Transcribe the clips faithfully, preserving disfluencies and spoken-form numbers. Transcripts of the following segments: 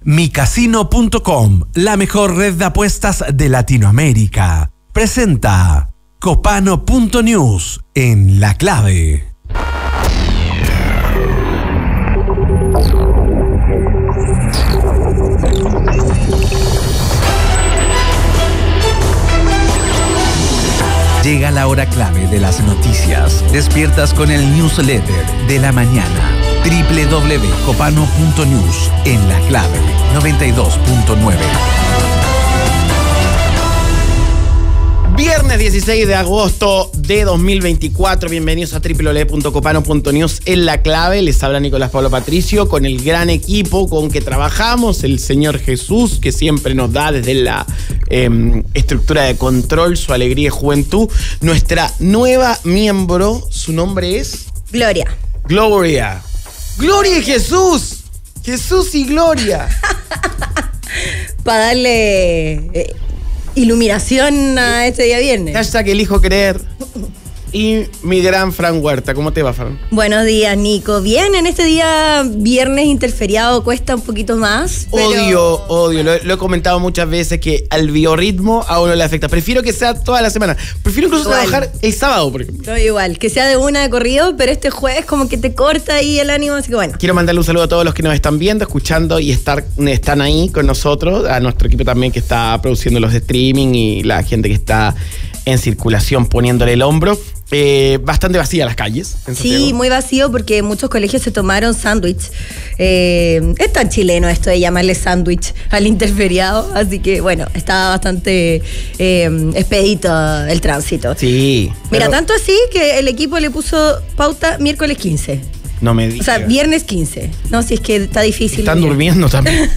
mi casino punto com, la mejor red de apuestas de Latinoamérica, presenta Copano punto news en La Clave. Llega la hora clave de las noticias. Despiertas con el newsletter de la mañana. doble u doble u doble u punto copano punto news en La Clave noventa y dos punto nueve. Viernes dieciséis de agosto de dos mil veinticuatro. Bienvenidos a doble u doble u doble u punto copano punto news en La Clave. Les habla Nicolás Pablo Patricio con el gran equipo con que trabajamos. El señor Jesús, que siempre nos da desde la eh, estructura de control su alegría y juventud. Nuestra nueva miembro, su nombre es... Gloria. Gloria. Gloria y Jesús. Jesús y Gloria. Para darle eh, iluminación a este día viernes. Hashtag elijo creer. Y mi gran Fran Huerta. ¿Cómo te va, Fran? Buenos días, Nico. Bien, en este día viernes interferiado cuesta un poquito más. Pero... Odio, odio. Lo, lo he comentado muchas veces que al biorritmo a uno le afecta. Prefiero que sea toda la semana. Prefiero incluso igual trabajar el sábado, por ejemplo. No, igual, que sea de una de corrido, pero este jueves como que te corta ahí el ánimo, así que bueno. Quiero mandarle un saludo a todos los que nos están viendo, escuchando y estar, están ahí con nosotros. A nuestro equipo también que está produciendo los streaming y la gente que está en circulación poniéndole el hombro. Eh, bastante vacía las calles. Sí, muy vacío porque muchos colegios se tomaron sándwich. Eh, es tan chileno esto de llamarle sándwich al interferiado, así que bueno, está bastante eh, expedito el tránsito. Sí. Mira, pero... tanto así que el equipo le puso pauta miércoles quince. No me digas. O sea, viernes quince. No, si es que está difícil. Están durmiendo también.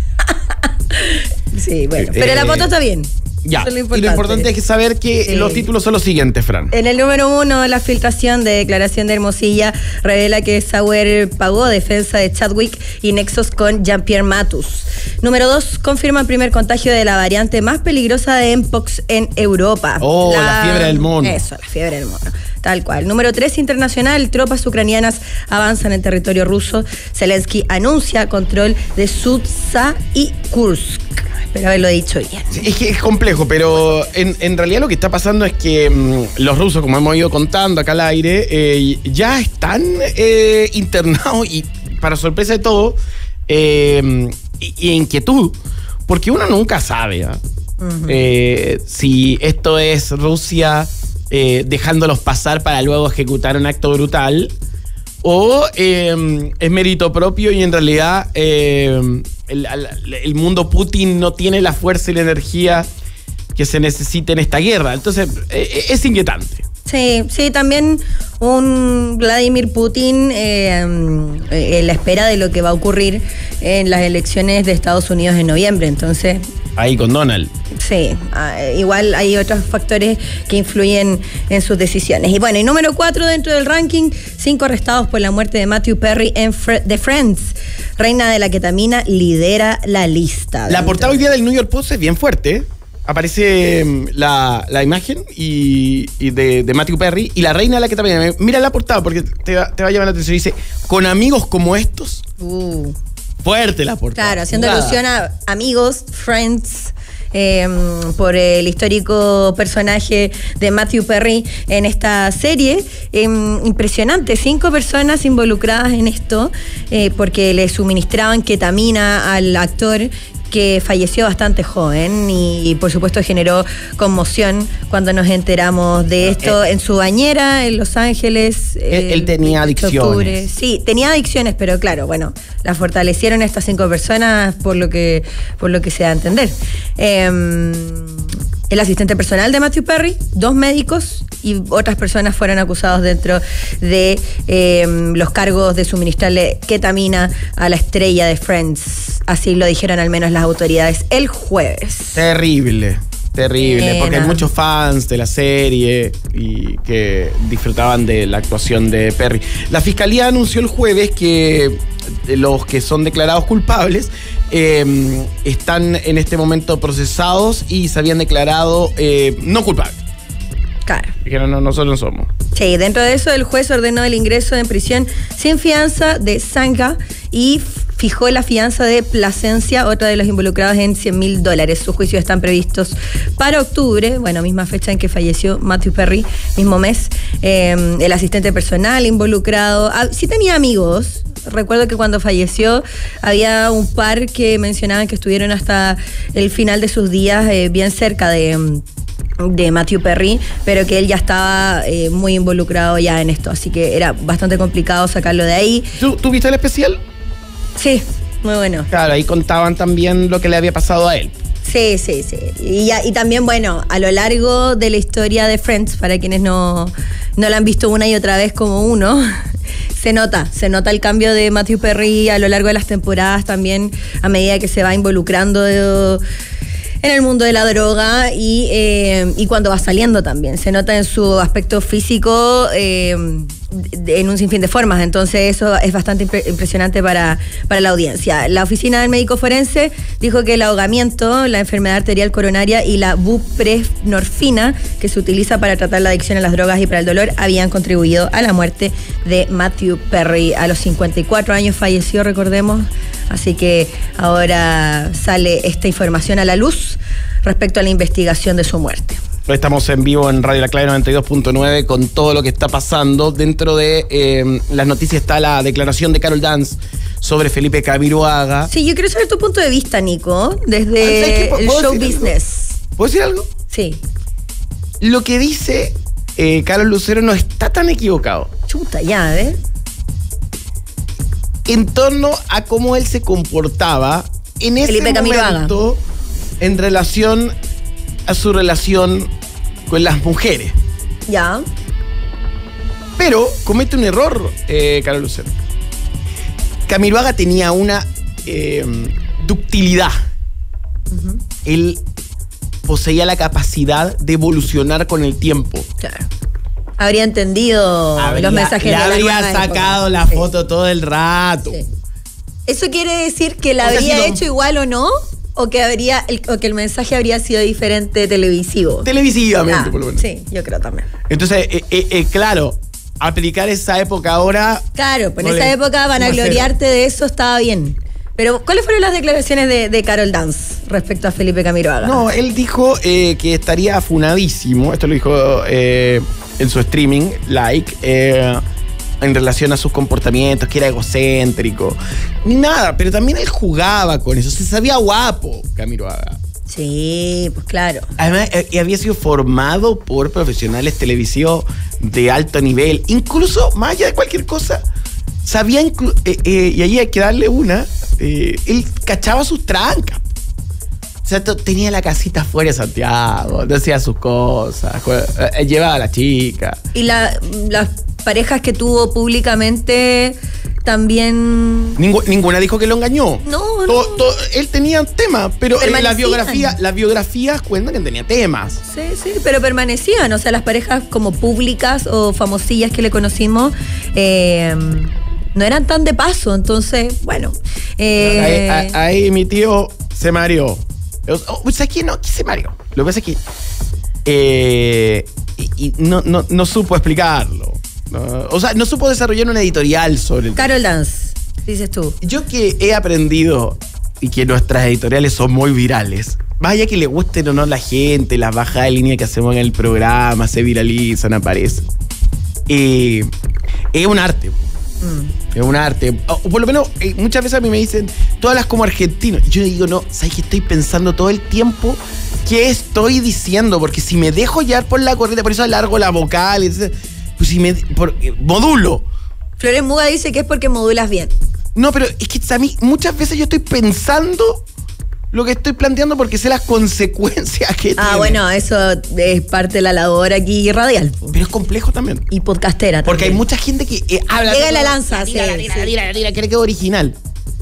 Sí, bueno, pero eh, la pauta está bien. Ya, lo y lo importante es saber que sí. Los títulos son los siguientes, Fran. En el número uno, la filtración de declaración de Hermosilla revela que Sauer pagó defensa de Chadwick y nexos con Jean-Pierre Matus. Número dos, confirma el primer contagio de la variante más peligrosa de Mpox en Europa. Oh, la, la fiebre del mono. Eso, la fiebre del mono. Tal cual. Número tres, internacional. Tropas ucranianas avanzan en territorio ruso. Zelensky anuncia control de Sudza y Kursk. Espero haberlo dicho bien. Sí, es que es complejo, pero en, en realidad lo que está pasando es que mmm, los rusos, como hemos ido contando acá al aire, eh, ya están eh, internados y, para sorpresa de todo, eh, y, y inquietud, porque uno nunca sabe ¿eh? Uh-huh. eh, si esto es Rusia eh, dejándolos pasar para luego ejecutar un acto brutal, o eh, es mérito propio y en realidad eh, el, el mundo Putin no tiene la fuerza y la energía que se necesita en esta guerra. Entonces eh, es inquietante. Sí, sí, también un Vladimir Putin eh, en la espera de lo que va a ocurrir en las elecciones de Estados Unidos en noviembre, entonces... Ahí con Donald. Sí, igual hay otros factores que influyen en sus decisiones. Y bueno, y número cuatro dentro del ranking, cinco arrestados por la muerte de Matthew Perry en Fre- The Friends. Reina de la ketamina lidera la lista. La portada hoy día del New York Post es bien fuerte. Aparece la, la imagen y, y de, de Matthew Perry y la reina de la ketamina. Mira la portada porque te va, te va a llamar la atención. Dice, con amigos como estos... Uh. Fuerte la portada. Claro, haciendo Nada. alusión a amigos, friends, eh, por el histórico personaje de Matthew Perry en esta serie. Eh, impresionante, cinco personas involucradas en esto, eh, porque le suministraban ketamina al actor, que falleció bastante joven y, y por supuesto generó conmoción cuando nos enteramos de esto eh, en su bañera en Los Ángeles. Él, eh, él tenía adicciones. Octubre. Sí, tenía adicciones, pero claro, bueno, la fortalecieron estas cinco personas por lo que, por lo que se da a entender. Eh, el asistente personal de Matthew Perry, dos médicos y otras personas fueron acusados dentro de eh, los cargos de suministrarle ketamina a la estrella de Friends. Así lo dijeron al menos las autoridades el jueves. Terrible, terrible, eh, porque no. hay muchos fans de la serie y que disfrutaban de la actuación de Perry. La fiscalía anunció el jueves que los que son declarados culpables eh, están en este momento procesados y se habían declarado eh, no culpables. Claro. Dijeron, no, nosotros no somos. Sí, dentro de eso el juez ordenó el ingreso en prisión sin fianza de Sangha y fijó la fianza de Plasencia, otra de los involucrados, en cien mil dólares. Sus juicios están previstos para octubre, bueno, misma fecha en que falleció Matthew Perry, mismo mes. Eh, el asistente personal involucrado, ah, sí tenía amigos. Recuerdo que cuando falleció había un par que mencionaban que estuvieron hasta el final de sus días eh, bien cerca de, de Matthew Perry, pero que él ya estaba eh, muy involucrado ya en esto, así que era bastante complicado sacarlo de ahí. ¿Tú, ¿tú viste el especial? Sí, muy bueno. Claro, ahí contaban también lo que le había pasado a él. Sí, sí, sí. Y, ya, y también, bueno, a lo largo de la historia de Friends, para quienes no, no la han visto una y otra vez como uno, se nota, se nota el cambio de Matthew Perry a lo largo de las temporadas también, a medida que se va involucrando de, en el mundo de la droga y, eh, y cuando va saliendo también. Se nota en su aspecto físico eh, en un sinfín de formas, entonces eso es bastante impre- impresionante para, para la audiencia. La oficina del médico forense dijo que el ahogamiento, la enfermedad arterial coronaria y la buprenorfina, que se utiliza para tratar la adicción a las drogas y para el dolor, habían contribuido a la muerte de Matthew Perry. A los cincuenta y cuatro años falleció, recordemos, así que ahora sale esta información a la luz respecto a la investigación de su muerte. Estamos en vivo en Radio La Clave noventa y dos punto nueve con todo lo que está pasando. Dentro de eh, las noticias está la declaración de Carol Dance sobre Felipe Camiroaga. Sí, yo quiero saber tu punto de vista, Nico, desde el show business. ¿Puedo decir algo? Sí. Lo que dice eh, Carol Lucero no está tan equivocado. Chuta, ya, ¿ves? En torno a cómo él se comportaba en ese Felipe Camiroaga. momento en relación a su relación con las mujeres. Ya. Pero comete un error, eh, Carol Lucero. Camiroaga tenía una eh, ductilidad. Uh-huh. Él poseía la capacidad de evolucionar con el tiempo. Claro. Habría entendido habría, los mensajes de la habría sacado la sí. foto todo el rato. Sí. ¿Eso quiere decir que la o habría sea, si hecho no, igual o no? ¿O que, habría el, o que el mensaje habría sido diferente televisivo? Televisivamente, ah, por lo menos. Sí, yo creo también. Entonces, eh, eh, eh, claro, aplicar esa época ahora... Claro, pues en esa época van a gloriarte de eso, estaba bien. Pero, ¿cuáles fueron las declaraciones de, de Carol Dance respecto a Felipe Camiroaga? No, él dijo eh, que estaría afunadísimo, esto lo dijo eh, en su streaming, like, eh, en relación a sus comportamientos, que era egocéntrico, ni nada, pero también él jugaba con eso, se sabía guapo, Camiroaga. Sí, pues claro. Además, eh, había sido formado por profesionales televisivos de alto nivel, incluso, más allá de cualquier cosa, sabía, inclu- eh, eh, y ahí hay que darle una, eh, él cachaba sus trancas. O sea, tenía la casita fuera de Santiago, hacía sus cosas, eh, llevaba a la chica. Y la, las parejas que tuvo públicamente también... Ningu- ninguna dijo que lo engañó. No, todo, no. Todo, él tenía temas, pero en las biografías, las biografías cuentan que tenía temas. Sí, sí, pero permanecían. O sea, las parejas como públicas o famosillas que le conocimos eh, no eran tan de paso. Entonces, bueno. Eh, ahí, ahí, ahí mi tío se mareó. O sea, aquí no, aquí se mareó. Lo que pasa es que eh, y, y no, no, no supo explicarlo. No, o sea, no supo desarrollar una editorial sobre el Carol Dance, dices tú. Yo que he aprendido y que nuestras editoriales son muy virales, vaya que le gusten o no a la gente, las bajadas de línea que hacemos en el programa, se viralizan, aparecen. Eh, es un arte. Mm. Es un arte. O, o por lo menos, eh, muchas veces a mí me dicen, tú hablas como argentino. Y yo digo, no, ¿sabes que estoy pensando todo el tiempo qué estoy diciendo? Porque si me dejo llevar por la corriente, por eso alargo la vocal, etc. Pues si me por, eh, modulo. Flores Muga dice que es porque modulas bien. No, pero es que a mí muchas veces yo estoy pensando lo que estoy planteando porque sé las consecuencias que tiene. Ah, bueno, eso es parte de la labor aquí radial. Pero es complejo también. Y podcastera también. Porque hay mucha gente que eh, habla... Llega la lanza, tira, sí. La tira, sí. la tira, la tira, cree que es original.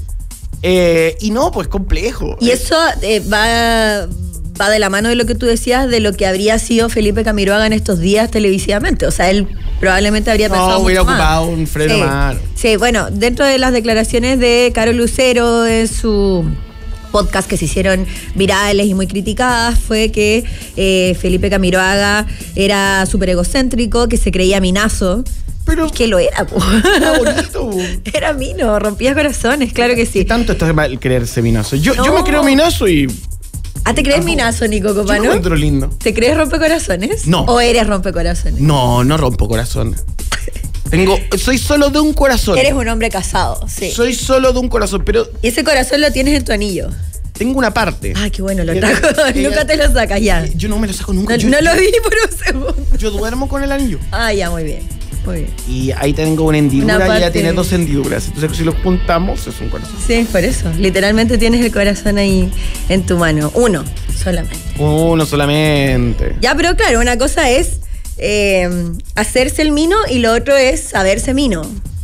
Eh, y no, pues complejo. Y eso eh, va... va de la mano de lo que tú decías, de lo que habría sido Felipe Camiroaga en estos días televisivamente. O sea, él probablemente habría pensado no, hubiera mucho ocupado más. un freno sí. mano. Sí, bueno, dentro de las declaraciones de Carol Lucero en su podcast que se hicieron virales y muy criticadas, fue que eh, Felipe Camiroaga era súper egocéntrico, que se creía minazo, Pero Es que lo era, po. era bonito. Era mino, rompía corazones, claro que ¿Qué sí. tanto está mal creerse minazo? Yo, No. yo me creo minazo y Ah, ¿te crees Tampoco. minazo, Nico yo lo Copano? encuentro lindo. ¿Te crees rompecorazones? No. ¿O eres rompecorazones? No, no rompo corazón. Tengo, soy solo de un corazón. Eres un hombre casado, sí. Soy solo de un corazón, pero Y ese corazón lo tienes en tu anillo. tengo una parte. Ah, qué bueno, lo Que- trajo. que- Nunca te lo sacas ya. Yo no me lo saco nunca. No, yo, no lo vi por un segundo. yo duermo con el anillo. Ah, ya, muy bien. Muy bien. Y ahí tengo una hendidura Una y ella parte- tiene dos hendiduras. Entonces, si los juntamos, es un corazón. Sí, por eso. Literalmente tienes el corazón ahí en tu mano. Uno solamente. Uno solamente. Ya, pero claro, una cosa es eh, hacerse el mino y lo otro es saberse mino.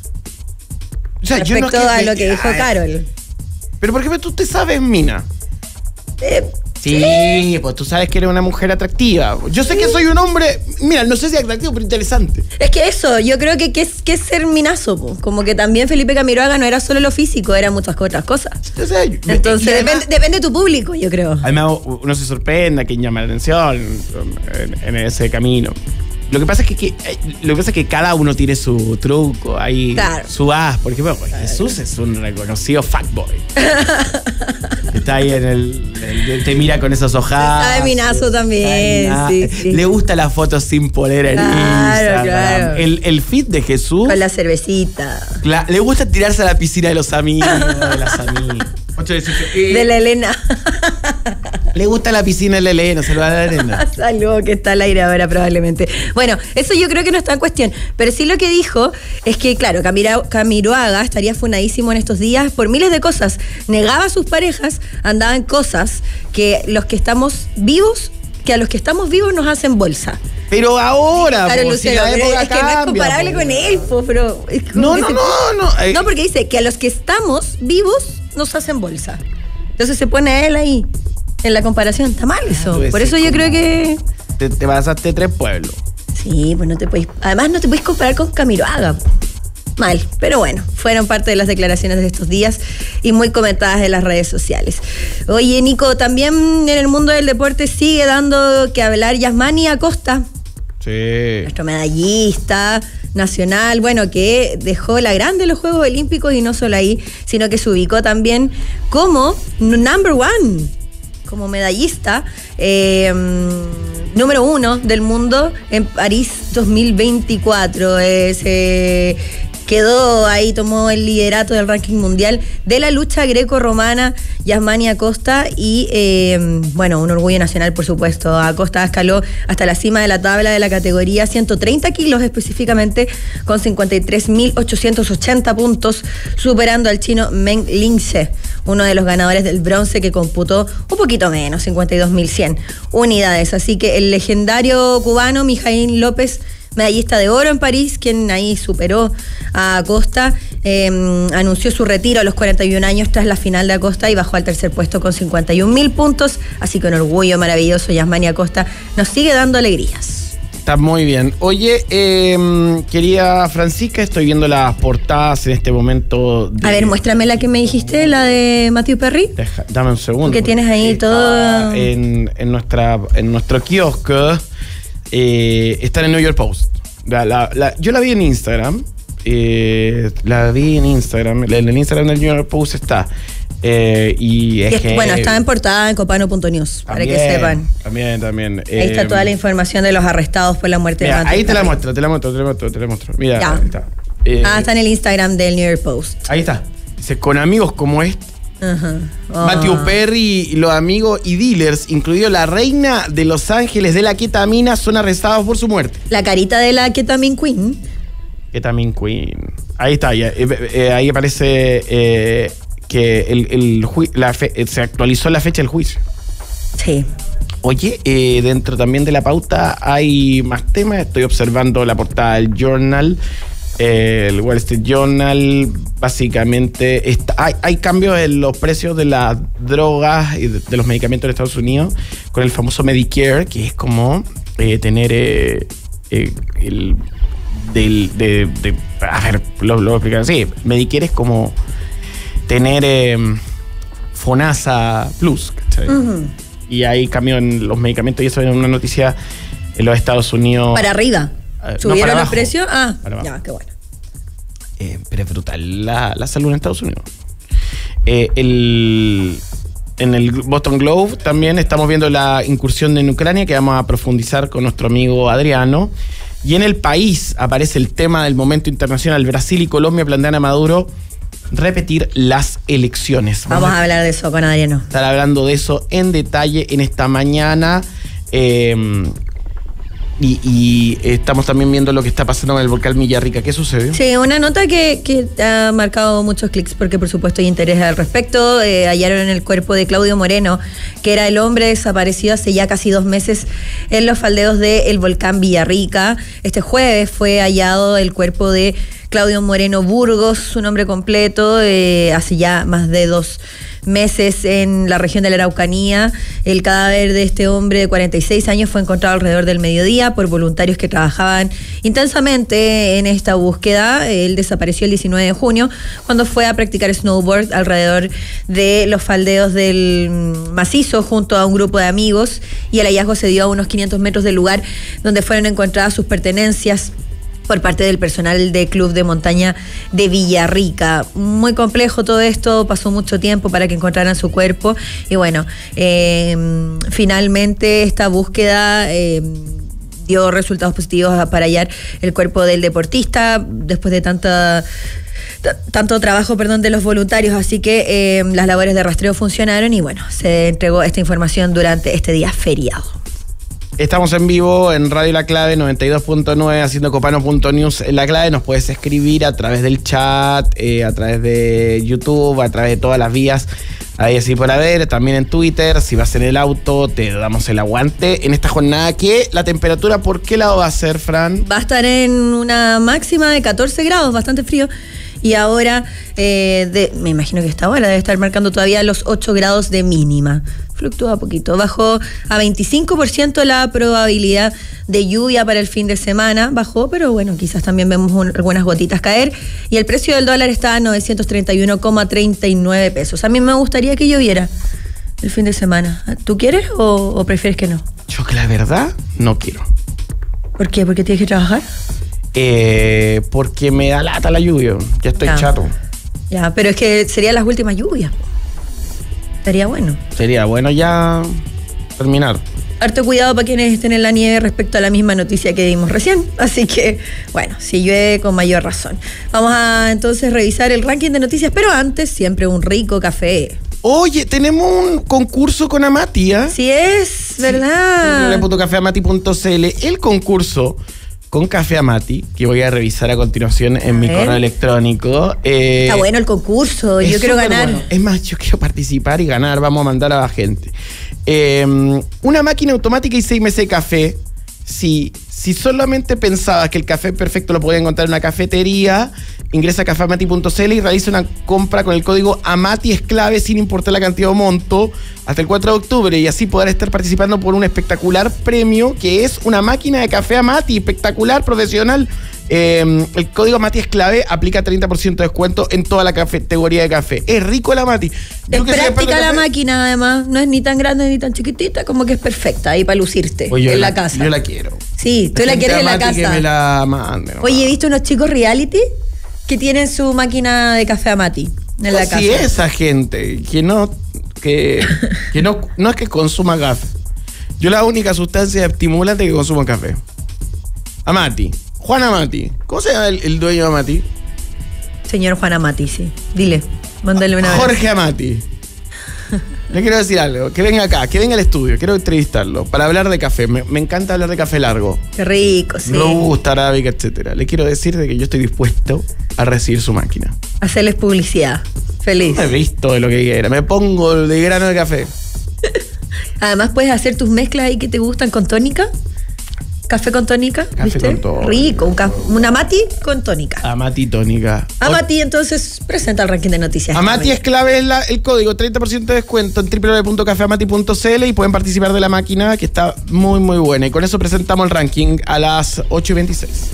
O sea, yo no es Respecto a me- lo que dijo Ay, Carol. Pero por ejemplo, tú te sabes, Mina. Eh, Sí, pues tú sabes que eres una mujer atractiva. Yo sé que soy un hombre, mira, no sé si atractivo, pero interesante. Es que eso, yo creo que ¿qué es, qué es ser minazo? Po? Como que también Felipe Camiroaga no era solo lo físico, eran muchas otras cosas. O sea, yo- Entonces, y además- depende, depende de tu público, yo creo. Además, uno se sorprende, quien llama la atención en, en ese camino. Lo que pasa es que, que- eh, lo que pasa es que cada uno tiene su truco, ahí, Claro. su as. Por ejemplo, Jesús es un reconocido fuckboy. Está ahí en el, el- te mira con esos ojazos. Sabe minazo también, Sabe sí, mina- sí. Le gusta las fotos sin polera en Claro, Instagram. claro. El, el feed de Jesús. Con la cervecita. Cla- le gusta tirarse a la piscina de los amigos, de las amigas. Ocho de dieciocho. Eh, De la Elena. Le gusta la piscina de la Elena, saludar a la Elena. Saludo que está al aire ahora probablemente. Bueno, eso yo creo que no está en cuestión. Pero sí lo que dijo es que, claro, Camira- Camiroaga estaría funadísimo en estos días por miles de cosas. Negaba a sus parejas, andaba en cosas que los que estamos vivos, que a los que estamos vivos nos hacen bolsa. Pero ahora, Claro, po, Lucero, si la pero época es que no es cambia, comparable po. con él, po, pero... es como No, que no, se- no, no. eh, No, porque dice que a los que estamos vivos nos hacen bolsa. Entonces se pone a él ahí en la comparación. Está mal eso. Tú Por ese eso yo como- creo que... Te, te pasaste tres pueblos. Sí, pues no te podéis... Además no te podéis comparar con Camiroaga. Mal, pero bueno, fueron parte de las declaraciones de estos días y muy comentadas en las redes sociales. Oye, Nico, también en el mundo del deporte sigue dando que hablar Yasmani Acosta, Sí. nuestro medallista nacional, bueno, que dejó la grande en los Juegos Olímpicos y no solo ahí, sino que se ubicó también como number one, como medallista eh, número uno del mundo en París dos mil veinticuatro. Eh, se quedó ahí, tomó el liderato del ranking mundial de la lucha greco-romana Yasmani Acosta y eh, bueno, un orgullo nacional por supuesto. Acosta escaló hasta la cima de la tabla de la categoría ciento treinta kilos específicamente con cincuenta y tres mil ochocientos ochenta puntos, superando al chino Meng Lince, uno de los ganadores del bronce que computó un poquito menos, cincuenta y dos mil cien unidades. Así que el legendario cubano Mijaín López, medallista de oro en París, quien ahí superó a Acosta, eh, anunció su retiro a los cuarenta y un años tras la final de Acosta y bajó al tercer puesto con cincuenta y un mil puntos. Así que un orgullo maravilloso, Yasmani Acosta nos sigue dando alegrías. Está muy bien. Oye, eh, querida Francisca, estoy viendo las portadas en este momento. de- A ver, muéstrame la que me dijiste, la de Matthew Perry. Deja- dame un segundo. Que tienes ahí Está todo- En, en, nuestra, en nuestro kiosco. Eh, está en el New York Post. La- la- la- yo la vi en Instagram. eh, la vi en Instagram. En el Instagram del New York Post está. Eh, y es Y es- que, bueno, está en portada en copano punto news, para que también, sepan. También, también. Ahí está eh, toda la información de los arrestados por la muerte mira, de Matthew ahí te la Perry. muestro, te la muestro, te la muestro, te la muestro. Mira, Ya. ahí está. Eh, Ah, está en el Instagram del New York Post. Ahí está. Dice, con amigos como este. Ajá. Oh. Matthew Perry y los amigos y dealers, incluido la reina de Los Ángeles de la ketamina, son arrestados por su muerte. La carita de la Ketamine Queen. Ketamine Queen. Ahí está, ya, eh, eh, ahí aparece eh, que el, el ju- la fe- eh, se actualizó la fecha del juicio. Sí. Oye, eh, dentro también de la pauta hay más temas. Estoy observando la portada del Journal. Eh, el Wall Street Journal, básicamente, está, hay, hay cambios en los precios de las drogas y de, de los medicamentos en Estados Unidos con el famoso Medicare, que es como eh, tener eh, eh, el... Del, de, de- a ver, lo, lo voy a explicar así. Medicare es como tener eh, FONASA Plus, ¿cachai? Ujú. Y hay cambio en los medicamentos y eso es una noticia en los Estados Unidos. Para arriba. ¿Subieron los precios? Ah, ya, qué bueno. Eh, pero es brutal la, la salud en Estados Unidos. Eh, el, en el Boston Globe también estamos viendo la incursión en Ucrania, que vamos a profundizar con nuestro amigo Adriano. Y en El País aparece el tema del momento internacional. Brasil y Colombia plantean a Maduro repetir las elecciones. Vamos, vamos a hablar de eso con Adriano. Estar hablando de eso en detalle en esta mañana. Eh, Y, y estamos también viendo lo que está pasando con el volcán Villarrica. ¿Qué sucede? Sí, una nota que, que ha marcado muchos clics porque por supuesto hay interés al respecto. Eh, hallaron en el cuerpo de Claudio Moreno, que era el hombre desaparecido hace ya casi dos meses en los faldeos del volcán Villarrica. Este jueves fue hallado el cuerpo de Claudio Moreno Burgos, su nombre completo, eh, hace ya más de dos meses en la región de la Araucanía. El cadáver de este hombre de cuarenta y seis años fue encontrado alrededor del mediodía por voluntarios que trabajaban intensamente en esta búsqueda. Él desapareció el diecinueve de junio cuando fue a practicar snowboard alrededor de los faldeos del macizo junto a un grupo de amigos, y el hallazgo se dio a unos quinientos metros del lugar donde fueron encontradas sus pertenencias por parte del personal del Club de Montaña de Villarrica. Muy complejo todo esto, pasó mucho tiempo para que encontraran su cuerpo, y bueno, eh, finalmente esta búsqueda eh, dio resultados positivos para hallar el cuerpo del deportista después de tanta tanto trabajo, perdón, de los voluntarios, así que eh, las labores de rastreo funcionaron y bueno, se entregó esta información durante este día feriado. Estamos en vivo en Radio La Clave noventa y dos punto nueve, haciendo copano punto news en La Clave. Nos puedes escribir a través del chat, eh, a través de YouTube, a través de todas las vías ahí así por haber, también en Twitter. Si vas en el auto, te damos el aguante en esta jornada. Que la temperatura, ¿por qué lado va a ser, Fran? Va a estar en una máxima de catorce grados, bastante frío. Y ahora, eh, de, me imagino que esta hora debe estar marcando todavía los ocho grados de mínima. Fluctúa poquito. Bajó a veinticinco por ciento la probabilidad de lluvia para el fin de semana. Bajó, pero bueno, quizás también vemos un, algunas gotitas caer. Y el precio del dólar está a novecientos treinta y uno coma treinta y nueve pesos. A mí me gustaría que lloviera el fin de semana. ¿Tú quieres o, o prefieres que no? Yo que la verdad no quiero. ¿Por qué? ¿Porque tienes que trabajar? Eh, porque me da lata la lluvia. Ya estoy ya. chato. Ya, pero es que serían las últimas lluvias. Estaría bueno. Sería bueno ya terminar. Harto cuidado para quienes estén en la nieve respecto a la misma noticia que dimos recién. Así que, bueno, si llueve con mayor razón. Vamos a entonces revisar el ranking de noticias, pero antes siempre un rico café. Oye, tenemos un concurso con Amati, ¿eh? Sí es, ¿verdad? w w w punto café amati punto c l. El concurso con Café Amati, que voy a revisar a continuación en a mi ver. correo electrónico. Eh, Está bueno el concurso, yo quiero ganar. Bueno. Es más, yo quiero participar y ganar, vamos a mandar a la gente. Eh, una máquina automática y seis meses de café. Si, si solamente pensabas que el café perfecto lo podías encontrar en una cafetería, ingresa a café amati punto c l y realiza una compra con el código AMATI es clave sin importar la cantidad o monto hasta el cuatro de octubre, y así podrás estar participando por un espectacular premio que es una máquina de café Amati, espectacular, profesional. Eh, el código AMATI es clave, aplica treinta por ciento de descuento en toda la categoría de café. Es rico el Amati. Es práctica la máquina, además. No es ni tan grande ni tan chiquitita, como que es perfecta ahí para lucirte pues en la, la casa. Yo la quiero. Sí, tú la, la quieres en la casa. Que me la mande, no. Oye, he visto unos chicos reality que tienen su máquina de café Amati en la casa. Sí, esa gente que no que, que no, no es que consuma café. Yo la única sustancia estimulante que consumo es café. Amati. Juan Amati. ¿Cómo se llama el, el dueño de Amati? Señor Juan Amati, sí. Dile, mándale una Jorge vez. Amati. Le quiero decir algo. Que venga acá, que venga al estudio. Quiero entrevistarlo para hablar de café. Me, me encanta hablar de café largo. Qué rico, sí. Robusta, arábica, etcétera. Le quiero decir de que yo estoy dispuesto a recibir su máquina. Hacerles publicidad. Feliz. Me he visto de lo que quiera. Me pongo de grano de café. Además puedes hacer tus mezclas ahí que te gustan con tónica. Café con tónica, Café ¿viste? con tónica. Rico, un una Amati con tónica. Amati tónica. Amati, entonces, presenta el ranking de noticias. Amati es clave, es la, el código, treinta por ciento de descuento en w w w punto café amati punto c l y pueden participar de la máquina que está muy, muy buena. Y con eso presentamos el ranking a las ocho y veintiséis.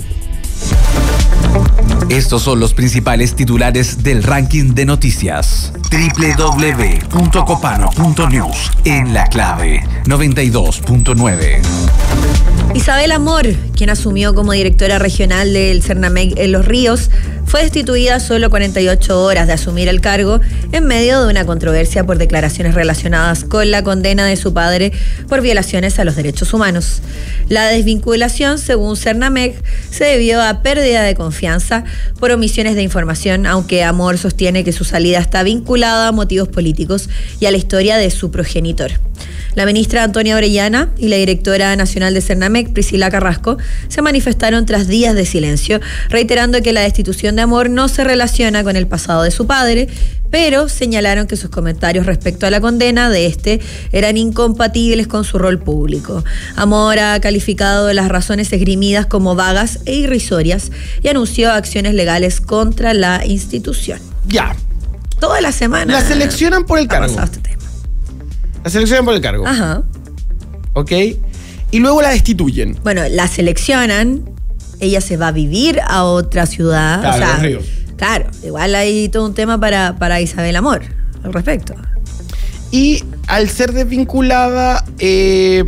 Estos son los principales titulares del ranking de noticias. w w w punto copano punto news en La Clave noventa y dos punto nueve. Isabel Amor, quien asumió como directora regional del Cernamec en Los Ríos, fue destituida solo cuarenta y ocho horas de asumir el cargo en medio de una controversia por declaraciones relacionadas con la condena de su padre por violaciones a los derechos humanos. La desvinculación, según Cernamec, se debió a pérdida de confianza por omisiones de información, aunque Amor sostiene que su salida está vinculada a motivos políticos y a la historia de su progenitor. La ministra Antonia Orellana y la directora nacional de Cernamec, Priscila Carrasco, se manifestaron tras días de silencio, reiterando que la destitución de Amor no se relaciona con el pasado de su padre, pero señalaron que sus comentarios respecto a la condena de este eran incompatibles con su rol público. Amor ha calificado las razones esgrimidas como vagas e irrisorias y anunció acciones legales contra la institución. Ya. Toda la semana. La seleccionan por el cargo. Este tema. La seleccionan por el cargo. Ajá. ¿Ok? Y luego la destituyen. Bueno, la seleccionan, ella se va a vivir a otra ciudad. Claro, o sea, Los Ríos. Claro, igual hay todo un tema para, para Isabel Amor al respecto. Y al ser desvinculada, eh,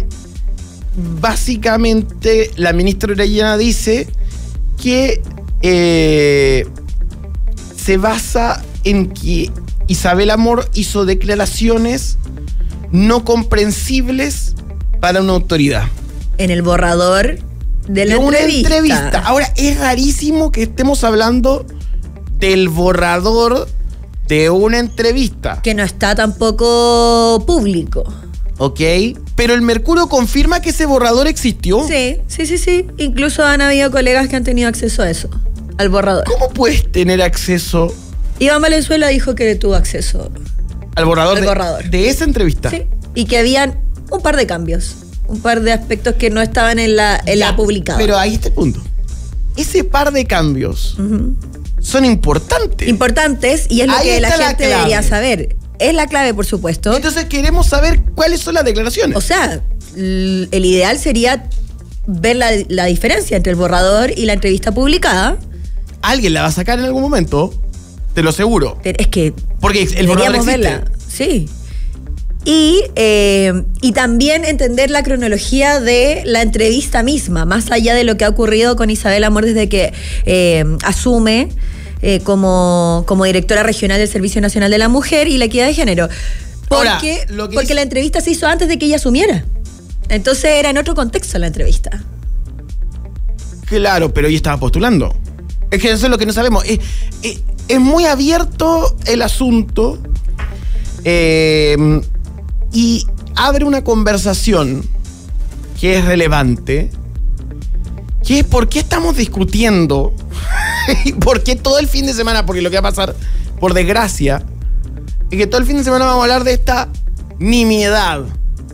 básicamente la ministra Orellana dice que eh, se basa en que Isabel Amor hizo declaraciones no comprensibles para una autoridad. En el borrador de la de una entrevista. entrevista. Ahora, es rarísimo que estemos hablando del borrador de una entrevista. Que no está tampoco público. ¿Ok? Pero el Mercurio confirma que ese borrador existió. Sí, sí, sí, sí. Incluso han habido colegas que han tenido acceso a eso, al borrador. ¿Cómo puedes tener acceso Iván Valenzuela dijo que tuvo acceso al borrador, al de, borrador. de esa entrevista? Sí. Y que habían un par de cambios, un par de aspectos que no estaban en la, en Ya, la publicada. Pero ahí está el punto. Ese par de cambios Uh-huh. son importantes. Importantes, y es lo Ahí que la está la gente clave. debería saber. Es la clave, por supuesto. Entonces queremos saber cuáles son las declaraciones. O sea, l- el ideal sería ver la, la diferencia entre el borrador y la entrevista publicada. Alguien la va a sacar en algún momento, te lo aseguro. Pero es que Porque el borrador deberíamos existe. verla. Sí. Y, eh, y también entender la cronología de la entrevista misma, más allá de lo que ha ocurrido con Isabel Amor desde que eh, asume eh, como, como directora regional del Servicio Nacional de la Mujer y la Equidad de Género. Porque, Ahora, lo que porque dice- la entrevista se hizo antes de que ella asumiera. Entonces era en otro contexto la entrevista. Claro, pero ella estaba postulando. Es que eso es lo que no sabemos. Es, es- es muy abierto el asunto eh, y abre una conversación que es relevante, que es por qué estamos discutiendo y por qué todo el fin de semana, porque lo que va a pasar, por desgracia, es que todo el fin de semana vamos a hablar de esta nimiedad.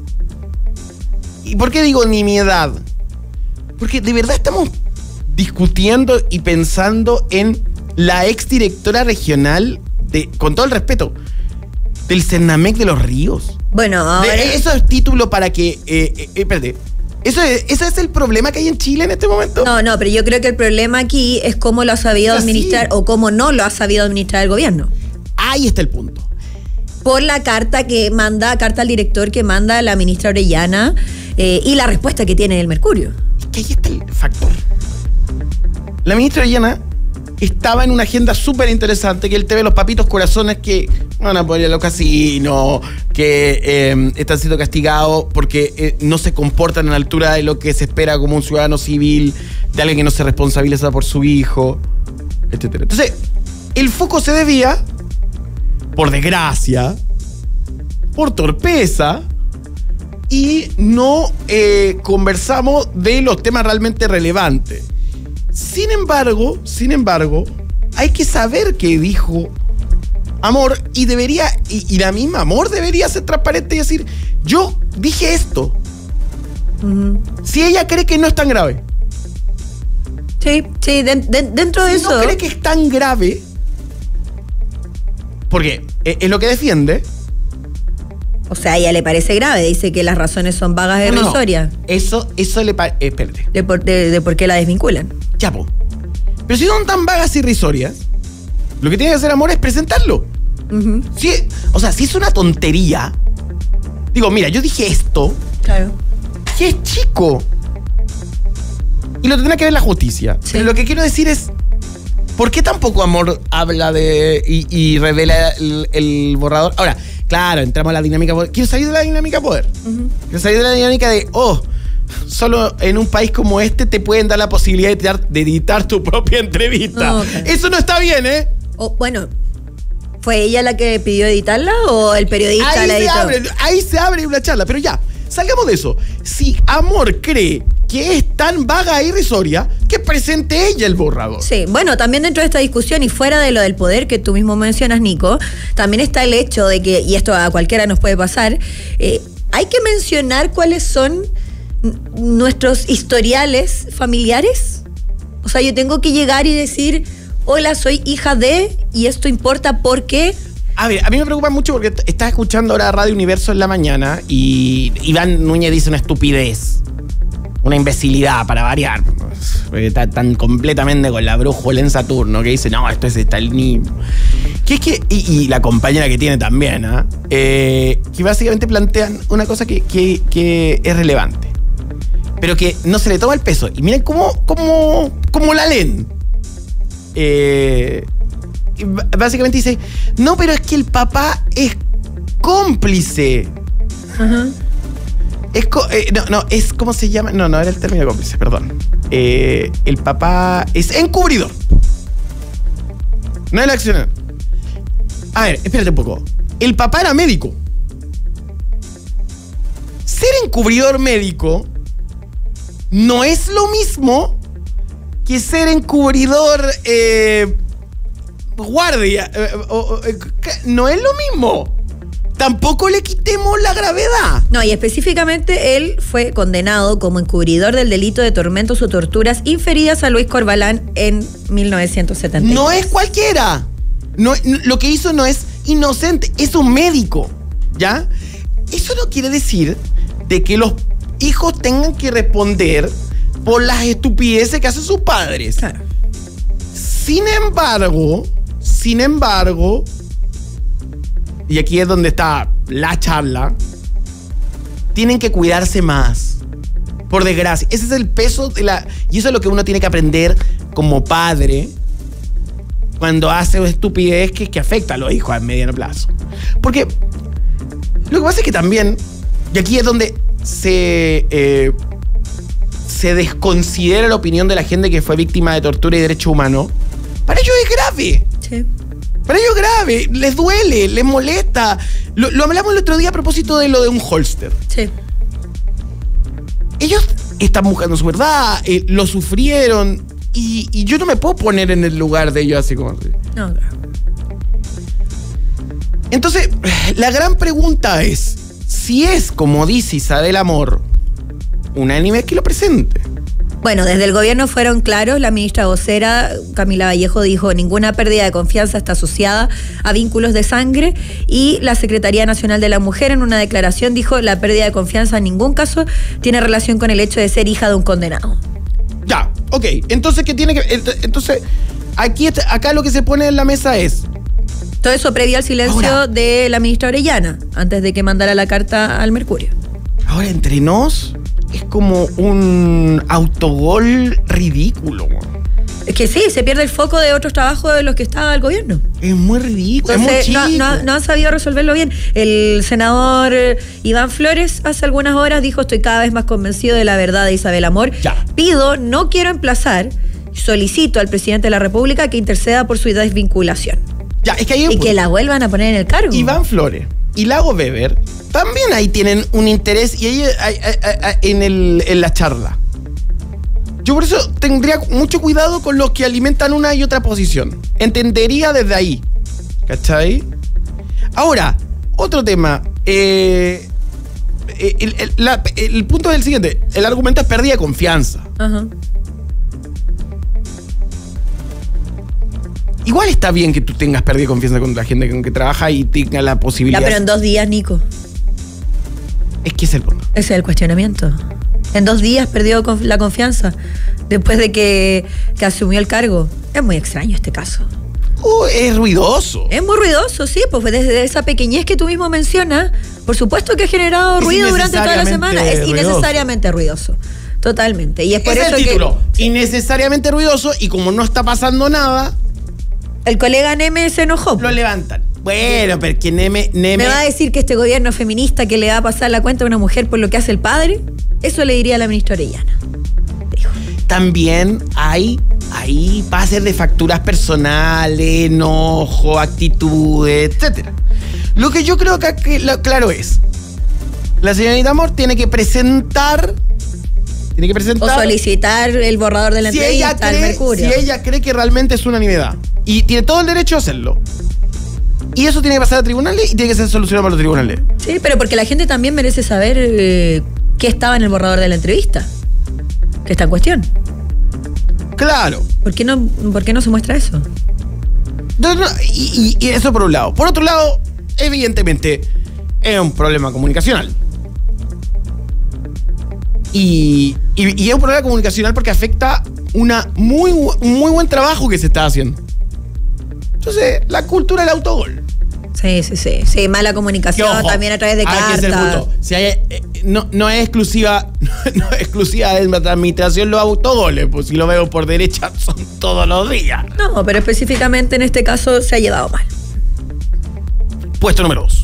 ¿Y por qué digo nimiedad? Porque de verdad estamos discutiendo y pensando en la exdirectora regional, de, con todo el respeto, del Cernamec de Los Ríos. Bueno, ahora... De, eso es título para que... Eh, eh, espérate. Eso es, ¿Ese es el problema que hay en Chile en este momento? No, no, pero yo creo que el problema aquí es cómo lo ha sabido Es así. administrar o cómo no lo ha sabido administrar el gobierno. Ahí está el punto. Por la carta que manda, carta al director que manda la ministra Orellana eh, y la respuesta que tiene el Mercurio. Es que ahí está el factor. La ministra Orellana estaba en una agenda súper interesante, que el T V Los Papitos Corazones que van a poner a los casinos, que eh, están siendo castigados porque eh, no se comportan a la altura de lo que se espera como un ciudadano civil, de alguien que no se responsabiliza por su hijo, etcétera. Entonces, el foco se debía, por desgracia, por torpeza, y no eh, conversamos de los temas realmente relevantes. Sin embargo, sin embargo, hay que saber qué dijo Amor y debería, y, y la misma Amor debería ser transparente y decir, yo dije esto. Uh-huh. Si ella cree que no es tan grave. Sí, sí, de- de- dentro de Si eso... no cree que es tan grave, porque es, es lo que defiende. O sea, a ella le parece grave, dice que las razones son vagas e No, no, no. irrisorias Eso, eso le parece. espérate. de, por, de, de por qué la desvinculan. Ya, po. Pero si son tan vagas y irrisorias, lo que tiene que hacer Amor es presentarlo. Uh-huh. Si, o sea, si es una tontería, digo, mira, yo dije esto, Claro. que es chico. Y lo tendrá que ver la justicia. Sí. Pero lo que quiero decir es, ¿por qué tampoco Amor habla de y, y revela el, el borrador? Ahora, claro, entramos a la dinámica poder. Quiero salir de la dinámica poder. Uh-huh. Quiero salir de la dinámica de, oh, solo en un país como este te pueden dar la posibilidad de editar, de editar tu propia entrevista. Oh, okay. Eso no está bien, ¿eh? Oh, bueno, ¿fue ella la que pidió editarla o el periodista ahí la se editó? Abre, ahí se abre una charla, pero ya, salgamos de eso. Si Amor cree que es tan vaga e irrisoria, que presente ella el borrador. Sí, bueno, también dentro de esta discusión y fuera de lo del poder que tú mismo mencionas, Nico, también está el hecho de que, y esto a cualquiera nos puede pasar, eh, hay que mencionar cuáles son nuestros historiales familiares. O sea, yo tengo que llegar y decir, hola, soy hija de, y esto importa porque... A ver, a mí me preocupa mucho porque estás escuchando ahora Radio Universo en la mañana y Iván Núñez dice una estupidez. Una imbecilidad para variar. Está tan completamente con la brújula en Saturno que dice, no, esto es estalinismo. Que es que, y, y la compañera que tiene también, ¿eh? Eh, que básicamente plantean una cosa que, que, que es relevante, pero que no se le toma el peso. Y miren cómo, cómo, cómo la leen. Eh, básicamente dice, no, pero es que el papá es cómplice. Ajá. Uh-huh. Es co eh, no, no, es ¿cómo se llama? No, no era el término cómplice, perdón. Eh, el papá es encubridor. No es el accionar. A ver, espérate un poco. El papá era médico. Ser encubridor médico no es lo mismo que ser encubridor eh, guardia. Eh, o, eh, no es lo mismo. Tampoco le quitemos la gravedad. No, y específicamente él fue condenado como encubridor del delito de tormentos o torturas inferidas a Luis Corbalán en mil novecientos setenta y tres. No es cualquiera. No, lo que hizo no es inocente, es un médico, ¿ya? Eso no quiere decir de que los hijos tengan que responder por las estupideces que hacen sus padres. Claro. Sin embargo, sin embargo... y aquí es donde está la charla, tienen que cuidarse más. Por desgracia. Ese es el peso de la... y eso es lo que uno tiene que aprender como padre cuando hace una estupidez que, que afecta a los hijos a mediano plazo. Porque lo que pasa es que también, y aquí es donde se, eh, se desconsidera la opinión de la gente que fue víctima de tortura y derecho humano, para ellos es grave. Sí. Para ellos es grave, les duele, les molesta. Lo, lo hablamos el otro día a propósito de lo de un holster. Sí. Ellos están buscando su verdad, eh, lo sufrieron, y, y yo no me puedo poner en el lugar de ellos así como... No, claro. Entonces, la gran pregunta es, si es, como dice Isabel Amor, unánime, que lo presente. Bueno, desde el gobierno fueron claros. La ministra vocera, Camila Vallejo, dijo ninguna pérdida de confianza está asociada a vínculos de sangre, y la Secretaría Nacional de la Mujer en una declaración dijo la pérdida de confianza en ningún caso tiene relación con el hecho de ser hija de un condenado. Ya, ok. Entonces, ¿qué tiene que...? Entonces, aquí, acá lo que se pone en la mesa es... todo eso previo al silencio ahora, de la ministra Orellana, antes de que mandara la carta al Mercurio. Ahora, entre nos... es como un autogol ridículo. Es que sí, se pierde el foco de otros trabajos de los que estaba el gobierno. Es muy ridículo. Entonces, es muy chico. No, no, no han sabido resolverlo bien. El senador Iván Flores hace algunas horas dijo: estoy cada vez más convencido de la verdad de Isabel Amor. Ya. Pido, no quiero emplazar, solicito al presidente de la República que interceda por su desvinculación. Ya, es que hay y que la vuelvan a poner en el cargo. Iván Flores y Lago Weber también ahí tienen un interés, y ahí hay, hay, hay, hay, en, el, en la charla. Yo por eso tendría mucho cuidado con los que alimentan una y otra posición. Entendería desde ahí. ¿Cachai? Ahora, otro tema. Eh, el, el, la, el punto es el siguiente. El argumento es pérdida de confianza. Ajá. Igual está bien que tú tengas pérdida de confianza con la gente con que trabaja y tenga la posibilidad... Ya, pero en dos días, Nico. Es que es el punto. Ese es el cuestionamiento. En dos días perdió la confianza después de que, que asumió el cargo. Es muy extraño este caso. Uh, es ruidoso. Es muy ruidoso, sí, pues desde esa pequeñez que tú mismo mencionas, por supuesto que ha generado es ruido durante toda la semana. Es ruidoso. innecesariamente ruidoso. Totalmente. Y es por es eso el título. que... Innecesariamente ruidoso, y como no está pasando nada... El colega Neme se enojó. Lo levantan. Bueno, pero que Neme, Neme... ¿Me va a decir que este gobierno feminista que le va a pasar la cuenta a una mujer por lo que hace el padre? Eso le diría a la ministra Orellana. Dijo. También hay, hay pases de facturas personales, enojo, actitudes, etcétera. Lo que yo creo que, que lo, claro es, la señorita Amor tiene que presentar... Tiene que presentar... O solicitar el borrador de la si entrevista ella cree, al Mercurio. Si ella cree que realmente es una nimiedad. Y tiene todo el derecho a hacerlo. Y eso tiene que pasar a tribunales y tiene que ser solucionado por los tribunales. Sí, pero porque la gente también merece saber eh, qué estaba en el borrador de la entrevista. Que está en cuestión. Claro. ¿Por qué no, por qué no se muestra eso? No, no, y, y, y eso por un lado. Por otro lado, evidentemente, es un problema comunicacional. Y, y, y es un problema comunicacional porque afecta una muy, un muy buen trabajo que se está haciendo. Entonces, la cultura del autogol. Sí, sí, sí. Sí, mala comunicación ojo, también a través de hay que ser cartas. justo. Si hay, eh, no, no es exclusiva, no es exclusiva de la administración los autogoles, pues si lo veo por derecha son todos los días. No, pero específicamente en este caso se ha llevado mal. Puesto número dos.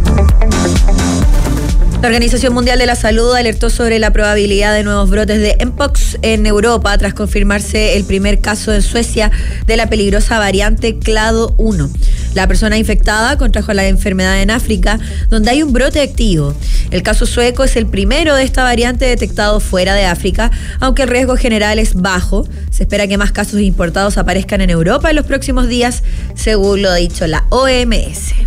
La Organización Mundial de la Salud alertó sobre la probabilidad de nuevos brotes de Mpox en Europa tras confirmarse el primer caso en Suecia de la peligrosa variante clado uno. La persona infectada contrajo la enfermedad en África, donde hay un brote activo. El caso sueco es el primero de esta variante detectado fuera de África, aunque el riesgo general es bajo. Se espera que más casos importados aparezcan en Europa en los próximos días, según lo ha dicho la O M S.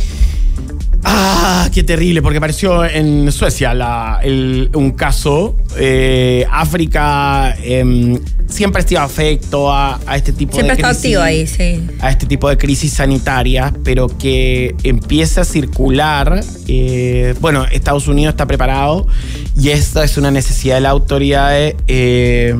Ah, qué terrible, porque apareció en Suecia la, el, un caso. Eh, África eh, siempre ha estado afecto a, a este tipo siempre de crisis. Siempre ha estado activo ahí, sí. A este tipo de crisis sanitarias, pero que empieza a circular. Eh, bueno, Estados Unidos está preparado y esta es una necesidad de las autoridades eh,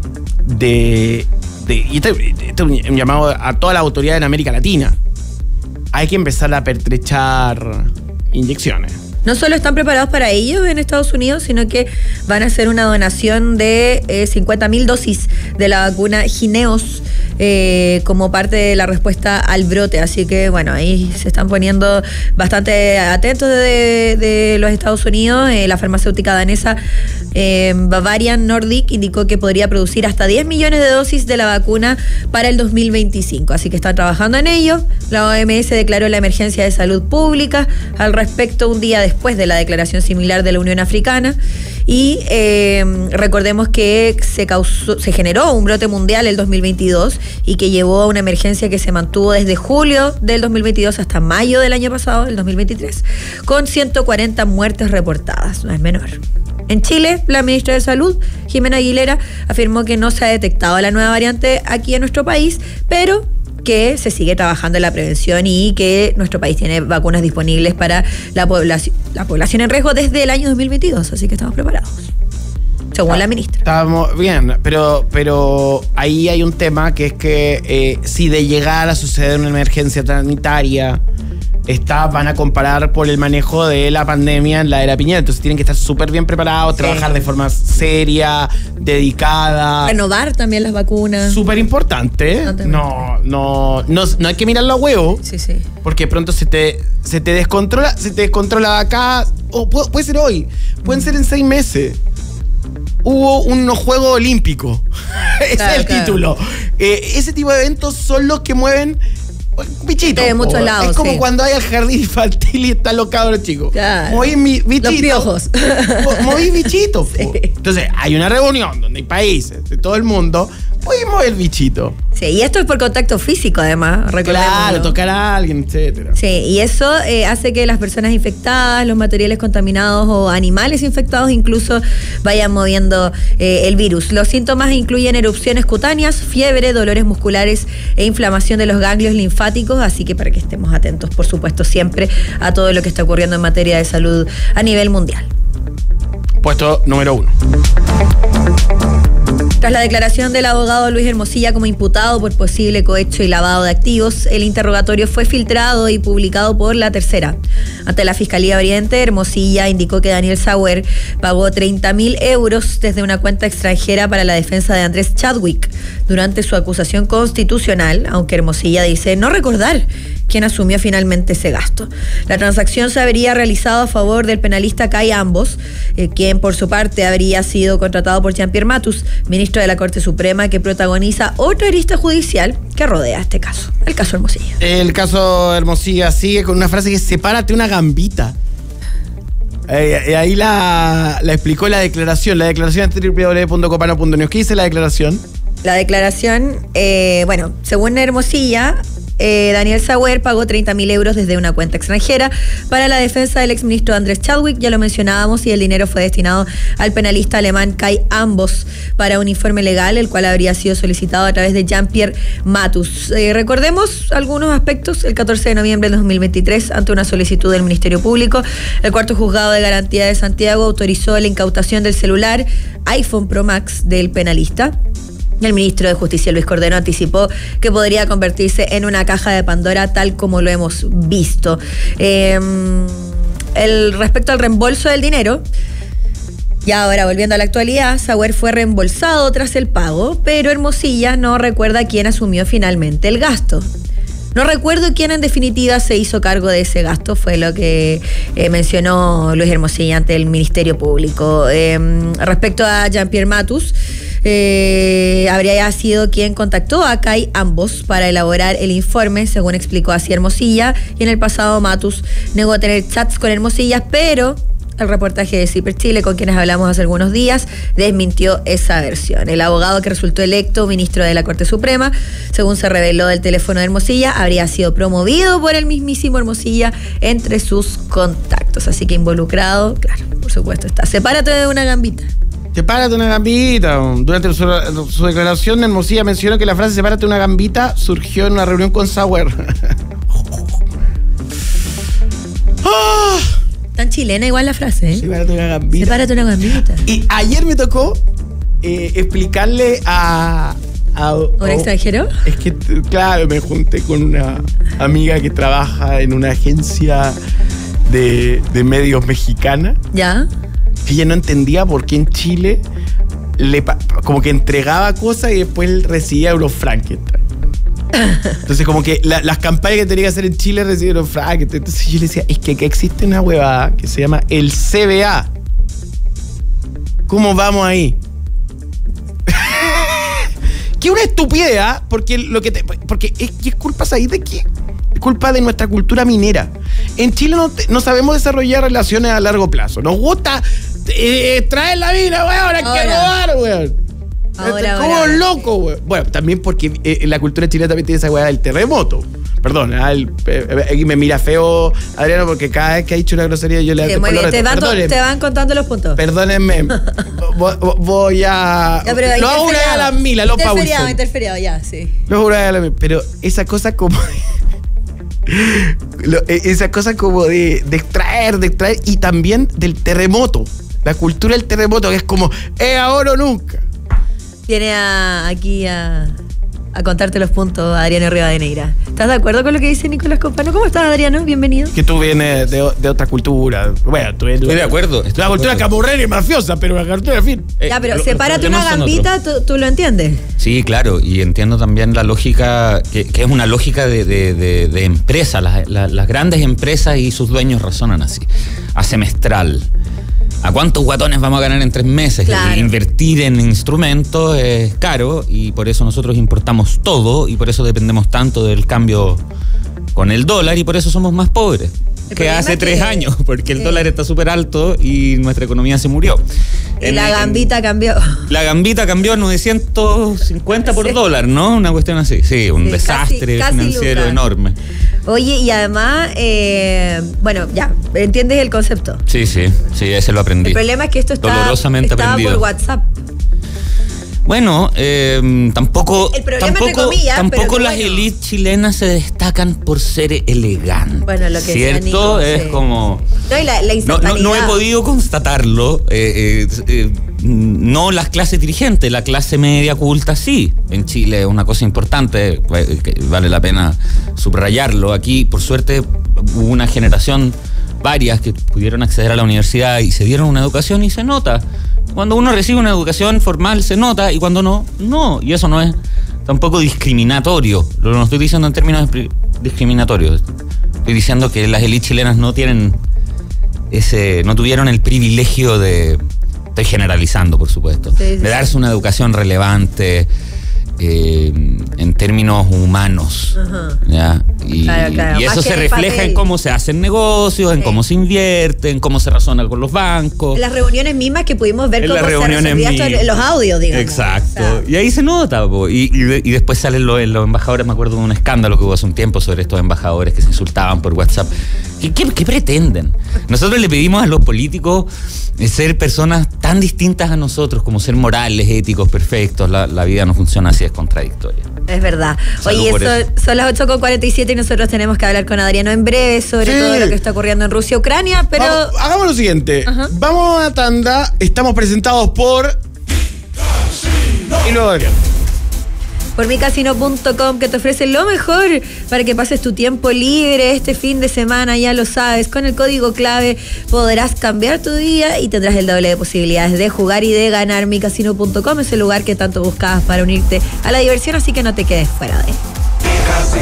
de, de. Y este, este es un llamado a todas las autoridades en América Latina. Hay que empezar a pertrechar inyecciones. No solo están preparados para ello en Estados Unidos, sino que van a hacer una donación de eh, cincuenta mil dosis de la vacuna Jynneos eh, como parte de la respuesta al brote. Así que, bueno, ahí se están poniendo bastante atentos de, de los Estados Unidos. Eh, la farmacéutica danesa eh, Bavarian Nordic indicó que podría producir hasta diez millones de dosis de la vacuna para el dos mil veinticinco. Así que están trabajando en ello. La O M S declaró la emergencia de salud pública al respecto un día después después de la declaración similar de la Unión Africana y eh, recordemos que se causó, se generó un brote mundial el dos mil veintidós y que llevó a una emergencia que se mantuvo desde julio del dos mil veintidós hasta mayo del año pasado, el dos mil veintitrés, con ciento cuarenta muertes reportadas, no es menor. En Chile, la ministra de Salud, Jimena Aguilera, afirmó que no se ha detectado la nueva variante aquí en nuestro país, pero que se sigue trabajando en la prevención y que nuestro país tiene vacunas disponibles para la población, la población en riesgo desde el año dos mil veintidós, así que estamos preparados, según ah, la ministra. Estamos bien, pero, pero ahí hay un tema que es que eh, si de llegar a suceder una emergencia sanitaria, Está, van a comparar por el manejo de la pandemia en la era Piñera. Entonces tienen que estar súper bien preparados, sí. Trabajar de forma seria, dedicada. Renovar también las vacunas. Súper importante. No, no, no, no hay que mirarlo a huevo. Sí, sí. Porque pronto se te, se te descontrola, se te descontrola acá. O puede, puede ser hoy, pueden mm. ser en seis meses. Hubo unos Juegos Olímpicos. Ese claro, es el claro. título. Eh, ese tipo de eventos son los que mueven bichitos. De muchos lados. Es como sí. cuando hay al jardín infantil y están los cabros chicos. Claro. Moví mi bichito. Los piojos. Moví bichitos. Sí. Entonces, hay una reunión donde hay países de todo el mundo. Podemos el bichito. Sí, y esto es por contacto físico, además. Claro, tocar a alguien, etcétera. Sí, y eso eh, hace que las personas infectadas, los materiales contaminados o animales infectados incluso vayan moviendo eh, el virus. Los síntomas incluyen erupciones cutáneas, fiebre, dolores musculares e inflamación de los ganglios linfáticos, así que para que estemos atentos, por supuesto, siempre a todo lo que está ocurriendo en materia de salud a nivel mundial. Puesto número uno. Tras la declaración del abogado Luis Hermosilla como imputado por posible cohecho y lavado de activos, el interrogatorio fue filtrado y publicado por La Tercera. Ante la Fiscalía Oriente, Hermosilla indicó que Daniel Sauer pagó treinta mil euros desde una cuenta extranjera para la defensa de Andrés Chadwick durante su acusación constitucional, aunque Hermosilla dice no recordar quién asumió finalmente ese gasto. La transacción se habría realizado a favor del penalista Kai Ambos, eh, quien por su parte habría sido contratado por Jean-Pierre Matus, ministro de la Corte Suprema, que protagoniza otra arista judicial que rodea este caso, el caso Hermosilla. El caso Hermosilla sigue con una frase que es sepárate una gambita. Eh, ahí la, la explicó la declaración, la declaración en doble u doble u doble u punto copano punto news. ¿Qué dice la declaración? La declaración, eh, bueno, según Hermosilla, Eh, Daniel Sauer pagó treinta mil euros desde una cuenta extranjera para la defensa del exministro Andrés Chadwick, ya lo mencionábamos, y el dinero fue destinado al penalista alemán Kai Ambos para un informe legal, el cual habría sido solicitado a través de Jean-Pierre Matus. Eh, recordemos algunos aspectos. El catorce de noviembre de dos mil veintitrés, ante una solicitud del Ministerio Público, el cuarto juzgado de garantía de Santiago autorizó la incautación del celular iPhone Pro Max del penalista. El ministro de Justicia, Luis Cordero, anticipó que podría convertirse en una caja de Pandora, tal como lo hemos visto. Eh, el, respecto al reembolso del dinero, y ahora volviendo a la actualidad, Sauer fue reembolsado tras el pago, pero Hermosilla no recuerda quién asumió finalmente el gasto. No recuerdo quién en definitiva se hizo cargo de ese gasto, fue lo que eh, mencionó Luis Hermosilla ante el Ministerio Público. Eh, respecto a Jean-Pierre Matus, eh, habría sido quien contactó a Kai Ambos para elaborar el informe, según explicó así Hermosilla, y en el pasado Matus negó tener chats con Hermosilla, pero el reportaje de Ciper Chile, con quienes hablamos hace algunos días, desmintió esa versión. El abogado que resultó electo ministro de la Corte Suprema, según se reveló del teléfono de Hermosilla, habría sido promovido por el mismísimo Hermosilla entre sus contactos. Así que involucrado, claro, por supuesto está. Sepárate de una gambita. Sepárate una gambita. Durante su, su declaración, Hermosilla mencionó que la frase sepárate una gambita surgió en una reunión con Sauer. ¡Oh! Tan chilena igual la frase, ¿eh? Sepárate una gambita. Sepárate una gambita. Y ayer me tocó eh, explicarle a... a ¿Un a, extranjero? Es que, claro, me junté con una amiga que trabaja en una agencia de, de medios mexicana. ¿Ya? Que ella no entendía por qué en Chile le, como que entregaba cosas y después recibía Eurofrankenstein. Entonces como que la, las campañas que tenía que hacer en Chile recibieron Frankenstein. Entonces yo le decía, es que aquí existe una huevada que se llama el C B A. ¿Cómo vamos ahí? Que una estupidez, ¿eh? Porque lo que te, porque es, es culpa ahí de qué. Es culpa de nuestra cultura minera. En Chile no, te, no sabemos desarrollar relaciones a largo plazo. Nos gusta eh, traer la mina, weón, hay que robar, weón. Ahora, como ahora, loco, güey. Bueno, también porque eh, la cultura chilena también tiene esa weá del terremoto. Perdón, aquí eh, me mira feo Adriano porque cada vez que ha dicho una grosería yo le sí, muy bien, te, van te van contando los puntos. Perdónenme. voy a. Ya, pero no hago una de las milas, los pausos. Interferiado, interferiado, ya, sí. No hago una de las milas. Pero esa cosa como. Lo, esa cosa como de, de extraer, de extraer. Y también del terremoto. La cultura del terremoto, que es como, es ahora o nunca. Viene a, aquí a, a contarte los puntos Adriano Rivadeneira. ¿Estás de acuerdo con lo que dice Nicolás Copano? ¿Cómo estás, Adriano? Bienvenido. Que tú vienes de, de otra cultura. Bueno, tú eres, estoy de acuerdo. Estoy la cultura camorrera y mafiosa, pero la cultura, en fin. Eh, ya, pero lo, sepárate una gambita, ¿tú, ¿tú lo entiendes? Sí, claro, y entiendo también la lógica, que, que es una lógica de, de, de, de empresa. Las, las, las grandes empresas y sus dueños razonan así. A semestral. ¿A cuántos guatones vamos a ganar en tres meses? Claro. Invertir en instrumentos es caro y por eso nosotros importamos todo y por eso dependemos tanto del cambio con el dólar y por eso somos más pobres que hace tres que, años, porque el eh, dólar está súper alto y nuestra economía se murió. Y en, la gambita en, cambió. La gambita cambió a novecientos cincuenta por sí. dólar, ¿no? Una cuestión así. Sí, un sí, desastre casi, casi financiero Luca. enorme. Oye, y además, eh, bueno, ya, ¿entiendes el concepto? Sí, sí, sí, ese lo aprendí. El problema es que esto está, dolorosamente estaba aprendido. por WhatsApp. Bueno, eh, tampoco, el problema, tampoco, comillas, tampoco las bueno. élites chilenas se destacan por ser elegantes. Bueno, lo que ¿cierto? Nico, es sí. como... No, y la, la no, no, no he podido constatarlo. Eh, eh, eh, no las clases dirigentes, la clase media culta sí. En Chile es una cosa importante, que vale la pena subrayarlo. Aquí, por suerte, hubo una generación, varias, que pudieron acceder a la universidad y se dieron una educación y se nota. Cuando uno recibe una educación formal se nota y cuando no, no. Y eso no es tampoco discriminatorio. Lo no estoy diciendo en términos discriminatorios. Estoy diciendo que las élites chilenas no tienen ese, no tuvieron el privilegio de, estoy generalizando por supuesto, sí, sí, de darse una educación relevante eh, en términos humanos. Uh-huh. ¿Ya? Y, claro, claro. y eso se refleja en cómo se hacen negocios, sí. en cómo se invierte, en cómo se razona con los bancos. En las reuniones mismas que pudimos ver en cómo se resolvía esto en los audios, digamos. Exacto. O sea. Y ahí se nota. Po. Y, y, y después salen los, los embajadores, me acuerdo de un escándalo que hubo hace un tiempo sobre estos embajadores que se insultaban por WhatsApp. ¿Qué, qué, qué pretenden? Nosotros le pedimos a los políticos ser personas tan distintas a nosotros, como ser morales, éticos, perfectos. La, la vida no funciona así, es contradictoria. Es verdad. Salud. Oye, eso, son las ocho con cuarenta y siete y nosotros tenemos que hablar con Adriano en breve sobre sí. todo lo que está ocurriendo en Rusia, Ucrania, pero... Vamos, hagamos lo siguiente. Uh-huh. Vamos a tanda, estamos presentados por... Casino. Y luego Adriano. Por mi casino punto com, que te ofrece lo mejor para que pases tu tiempo libre este fin de semana, ya lo sabes. Con el código clave podrás cambiar tu día y tendrás el doble de posibilidades de jugar y de ganar. mi casino punto com es el lugar que tanto buscabas para unirte a la diversión, así que no te quedes fuera de él.